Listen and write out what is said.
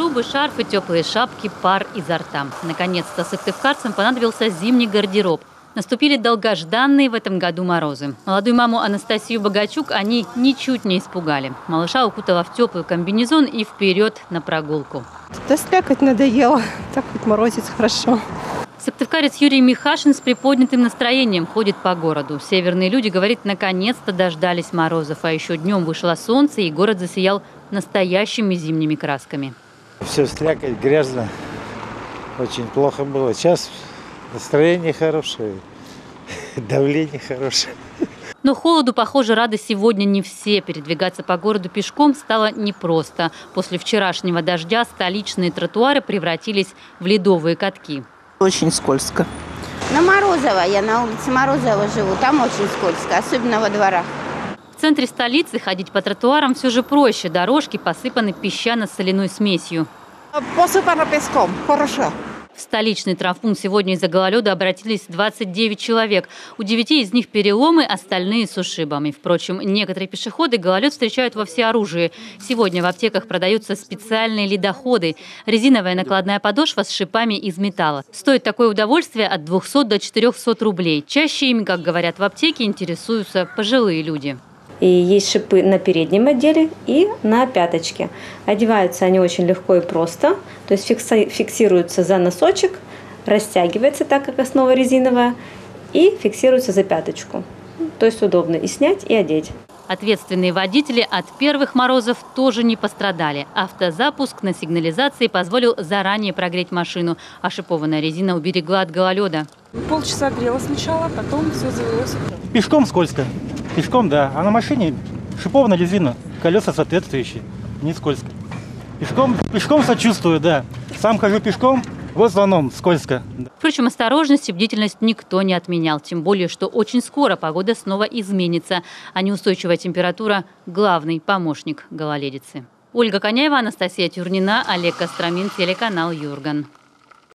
шубы, шарфы, теплые шапки, пар изо рта. Наконец-то сыктывкарцам понадобился зимний гардероб. Наступили долгожданные в этом году морозы. Молодую маму Анастасию Богачук они ничуть не испугали. Малыша укутала в теплый комбинезон и вперед на прогулку. Да слякоть надоело. Так хоть морозец хорошо. Сыктывкарец Юрий Михашин с приподнятым настроением ходит по городу. Северные люди, говорит, наконец-то дождались морозов. А еще днем вышло солнце, и город засиял настоящими зимними красками. Все слякоть, грязно. Очень плохо было. Сейчас настроение хорошее, давление хорошее. Но холоду, похоже, рады сегодня не все. Передвигаться по городу пешком стало непросто. После вчерашнего дождя столичные тротуары превратились в ледовые катки. Очень скользко. На Морозово, я на улице Морозово живу, там очень скользко, особенно во дворах. В центре столицы ходить по тротуарам все же проще. Дорожки посыпаны песчано-соляной смесью. Посыпано песком, хорошо. В столичный травмпункт сегодня из-за гололеда обратились 29 человек. У 9 из них переломы, остальные с ушибами. Впрочем, некоторые пешеходы гололед встречают во всеоружии. Сегодня в аптеках продаются специальные ледоходы. Резиновая накладная подошва с шипами из металла. Стоит такое удовольствие от 200 до 400 рублей. Чаще ими, как говорят в аптеке, интересуются пожилые люди. И есть шипы на переднем отделе и на пяточке. Одеваются они очень легко и просто. То есть фиксируются за носочек, растягивается так, как основа резиновая, и фиксируется за пяточку. То есть удобно и снять, и одеть. Ответственные водители от первых морозов тоже не пострадали. Автозапуск на сигнализации позволил заранее прогреть машину, а шипованная резина уберегла от гололеда. Полчаса грела сначала, потом все завелось. Пешком скользко. Пешком, да. А на машине шипованная резина, колеса соответствующие, не скользко. Пешком сочувствую, да. Сам хожу пешком, в основном скользко. Впрочем, осторожность и бдительность никто не отменял. Тем более, что очень скоро погода снова изменится. А неустойчивая температура – главный помощник гололедицы. Ольга Коняева, Анастасия Тюрнина, Олег Костромин, телеканал Юрган.